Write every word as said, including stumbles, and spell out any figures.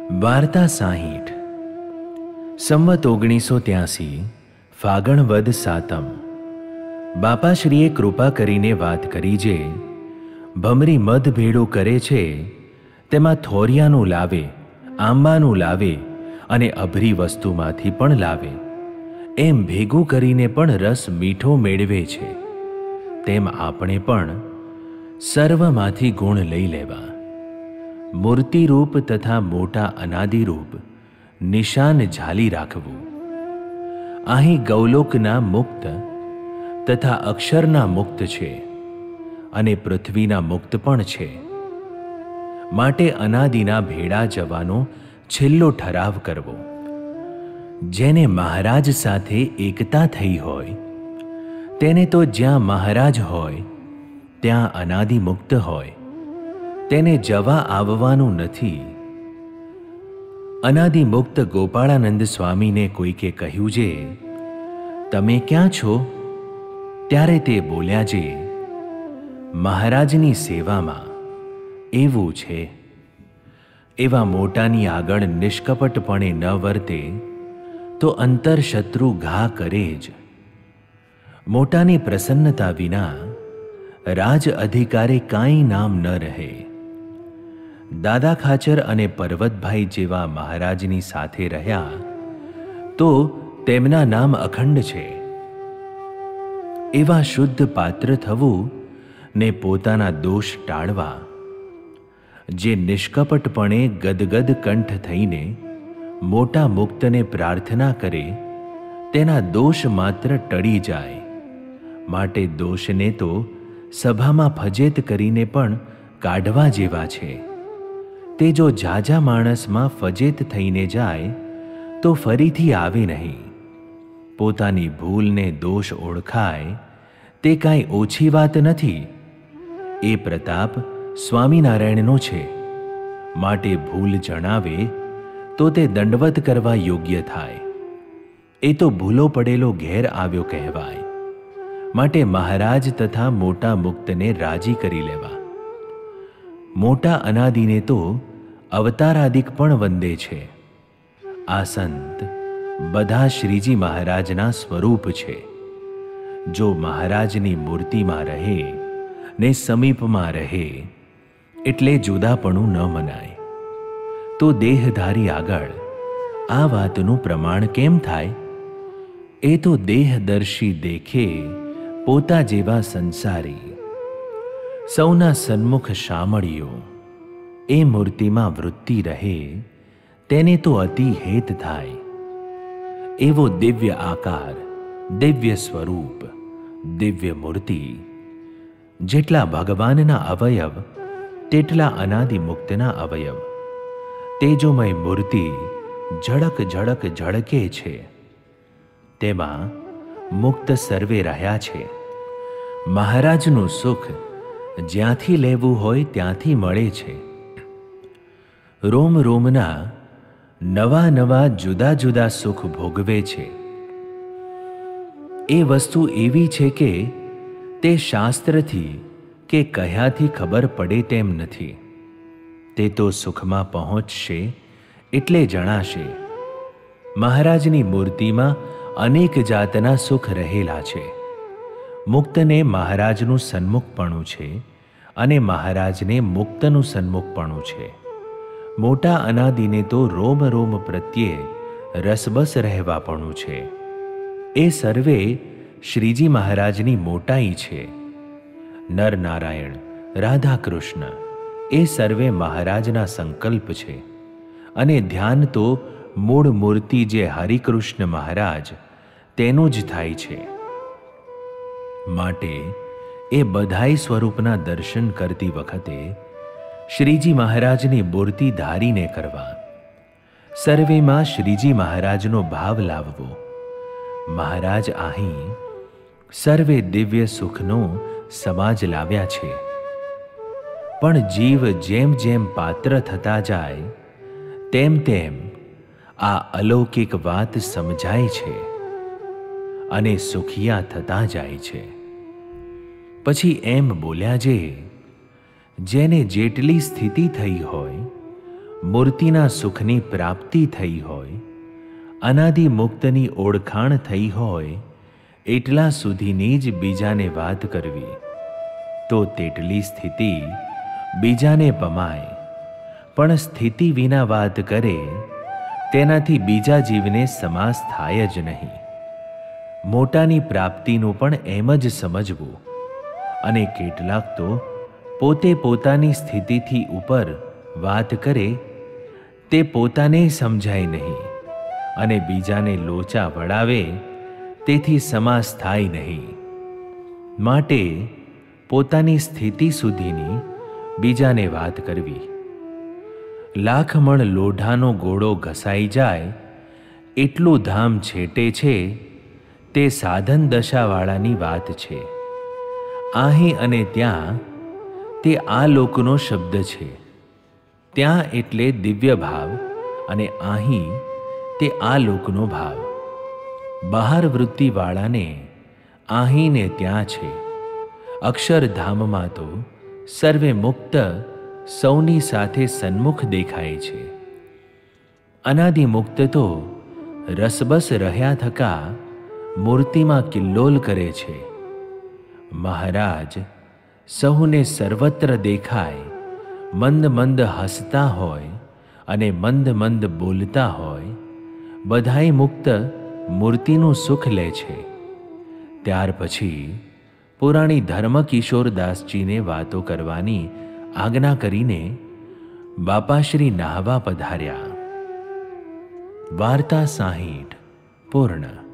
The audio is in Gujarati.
વાર્તા સાહીઠ. સંવત ઓગણીસો ત્યાસી ફાગણ વદ સાતમ. બાપાશ્રીએ કૃપા કરીને વાત કરી જે ભમરી મધ ભેળું કરે છે તેમાં થોરિયાનું લાવે, આંબાનું લાવે અને અભરી વસ્તુમાંથી પણ લાવે, એમ ભેગું કરીને પણ રસ મીઠો મેળવે છે. તેમ આપણે પણ સર્વમાંથી ગુણ લઈ લેવા. મૂર્તિરૂપ તથા મોટા અનાદિરૂપ નિશાન ઝાલી રાખવું. અહીં ગૌલોકના મુક્ત તથા અક્ષરના મુક્ત છે અને પૃથ્વીના મુક્ત પણ છે. માટે અનાદિના ભેળા જવાનો છેલ્લો ઠરાવ કરવો. જેને મહારાજ સાથે એકતા થઈ હોય તેને તો જ્યાં મહારાજ હોય ત્યાં અનાદિ મુક્ત હોય તેને જવા આવવાનું નથી. અનાદિ મુક્ત ગોપાળાનંદ સ્વામીને કોઈકે કહ્યું જે તમે ક્યાં છો? ત્યારે તે બોલ્યા જે મહારાજની સેવામાં. એવું છે. એવા મોટાની આગળ નિષ્કપટપણે ન વર્તે તો અંતરશત્રુ ઘા કરે જ. મોટાની પ્રસન્નતા વિના રાજ અધિકારે કાંઈ નામ ન રહે. દાદા ખાચર અને પર્વતભાઈ જેવા મહારાજની સાથે રહ્યા તો તેમના નામ અખંડ છે. એવા શુદ્ધ પાત્ર થવું ને પોતાના દોષ ટાળવા. જે નિષ્કપટપણે ગદગદ કંઠ થઈને મોટા મુક્તને પ્રાર્થના કરે તેના દોષ માત્ર ટળી જાય. માટે દોષને તો સભામાં ફજેત કરીને પણ કાઢવા જેવા છે. તે જો ઝાઝા માણસમાં ફજેત થઈને જાય તો ફરીથી આવે નહીં. પોતાની ભૂલને દોષ ઓળખાય તે કાંઈ ઓછી વાત નથી. એ પ્રતાપ સ્વામિનારાયણનો છે. માટે ભૂલ જણાવે તો તે દંડવત કરવા યોગ્ય થાય. એ તો ભૂલો પડેલો ઘેર આવ્યો કહેવાય. માટે મહારાજ તથા મોટા મુક્તને રાજી કરી લેવા. મોટા અનાદિને તો અવતારાદિક પણ વંદે છે. આ સંત બધા શ્રીજી મહારાજના સ્વરૂપ છે. જો મહારાજની મૂર્તિમાં રહે ને સમીપમાં રહે એટલે જુદાપણું ન મનાય. તો દેહધારી આગળ આ વાતનું પ્રમાણ કેમ થાય? એ તો દેહદર્શી દેખે પોતા જેવા સંસારી. સૌના સન્મુખ શામળિયો એ મૂર્તિમાં વૃત્તિ રહે તેને તો અતિ હેત થાય. એવો દિવ્ય આકાર, દિવ્ય સ્વરૂપ, દિવ્ય મૂર્તિ. જેટલા ભગવાનના અવયવ તેટલા અનાદિ મુક્તના અવયવ. તેજોમય મૂર્તિ ઝળક ઝળક ઝળકે છે. તેમાં મુક્ત સર્વે રહ્યા છે. મહારાજનું સુખ જ્યાંથી લેવું હોય ત્યાંથી મળે છે. રોમ રોમના નવા નવા જુદા જુદા સુખ ભોગવે છે. એ વસ્તુ એવી છે કે તે શાસ્ત્રથી કે કહ્યાથી ખબર પડે તેમ નથી. તે તો સુખમાં પહોંચશે એટલે જણાશે. મહારાજની મૂર્તિમાં અનેક જાતના સુખ રહેલા છે. મુક્તને મહારાજનું સન્મુખપણું છે અને મહારાજને મુક્તનું સન્મુખપણું છે. મોટા અનાદિને તો રોમ રોમ પ્રત્યે રસબસ રહેવાપણું છે. એ સર્વે શ્રીજી મહારાજની મોટાઈ છે. નર નારાયણ, રાધા કૃષ્ણ એ સર્વે મહારાજના સંકલ્પ છે. અને ધ્યાન તો મૂળ મૂર્તિ જે હરિકૃષ્ણ મહારાજ તેનું જ થાય છે. માટે એ બધાય સ્વરૂપના દર્શન કરતી વખતે શ્રીજી મહારાજની મૂર્તિ ધારીને કરવા. સર્વેમાં શ્રીજી મહારાજનો ભાવ લાવવો. મહારાજ અહીં સર્વે દિવ્ય સુખનો સમાજ લાવ્યા છે. પણ જીવ જેમ જેમ પાત્ર થતા જાય તેમ તેમ આ અલૌકિક વાત સમજાય છે અને સુખિયા થતા જાય છે. પછી એમ બોલ્યા જે જેને જેટલી સ્થિતિ થઈ હોય મૂર્તિના સુખની પ્રાપ્તિ થઈ હોય, અનાદિ મુક્તની ઓળખાણ થઈ હોય, એટલા સુધીની જ બીજાને વાત કરવી, તો તેટલી સ્થિતિ બીજાને પમાય. પણ સ્થિતિ વિના વાત કરે તેનાથી બીજા જીવને સમાસ થાય જ નહીં. મોટાની પ્રાપ્તિનું પણ એમ જ સમજવું. અને કેટલાક તો પોતે પોતાની સ્થિતિથી ઉપર વાત કરે તે પોતાને સમજાય નહીં અને બીજાને લોચા વળાવે તેથી સમાસ થાય નહીં. માટે પોતાની સ્થિતિ સુધીની બીજાને વાત કરવી. લાખ મણ લોઢાનો ગોળો ઘસાઈ જાય એટલું ધામ છેટે છે તે સાધન દશાવાળાની વાત છે. અહીં અને ત્યાં તે આ લોકનો શબ્દ છે. ત્યાં એટલે દિવ્ય ભાવ અને અહીં તે આ લોકનો ભાવ. બહાર વૃત્તિવાળાને અહીં ને ત્યાં છે. અક્ષરધામમાં તો સર્વે મુક્ત સૌની સાથે સન્મુખ દેખાય છે. અનાદિ મુક્ત તો રસબસ રહ્યા થકા મૂર્તિમાં કિલ્લોલ કરે છે. મહારાજ સહુને સર્વત્ર દેખાય, મંદ મંદ હસતા હોય અને મંદ મંદ બોલતા હોય, બધાય મુક્ત મૂર્તિનું સુખ લે છે. ત્યાર પછી પુરાણી ધર્મકિશોરદાસજીને વાતો કરવાની આજ્ઞા કરીને બાપાશ્રી નાહવા પધાર્યા. વાર્તા સાહીઠ પૂર્ણ.